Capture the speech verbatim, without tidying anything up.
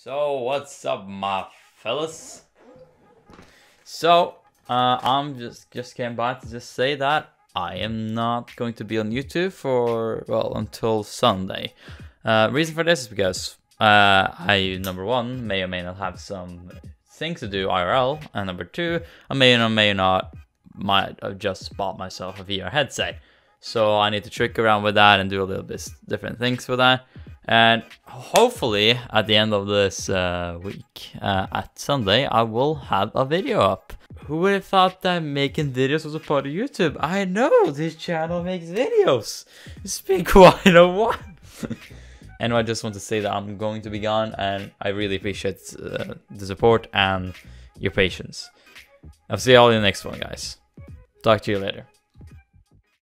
So what's up, my fellas? So uh, I'm just just came by to just say that I am not going to be on YouTube for well until Sunday. Uh, reason for this is because uh, I number one may or may not have some things to do I R L, and number two I may or may not might have just bought myself a V R headset. So I need to trick around with that and do a little bit different things with that. And hopefully at the end of this uh, week, uh, at Sunday, I will have a video up. Who would have thought that making videos was a part of YouTube? I know this channel makes videos. It's been quite a while. Anyway, I just want to say that I'm going to be gone, and I really appreciate uh, the support and your patience. I'll see you all in the next one, guys. Talk to you later.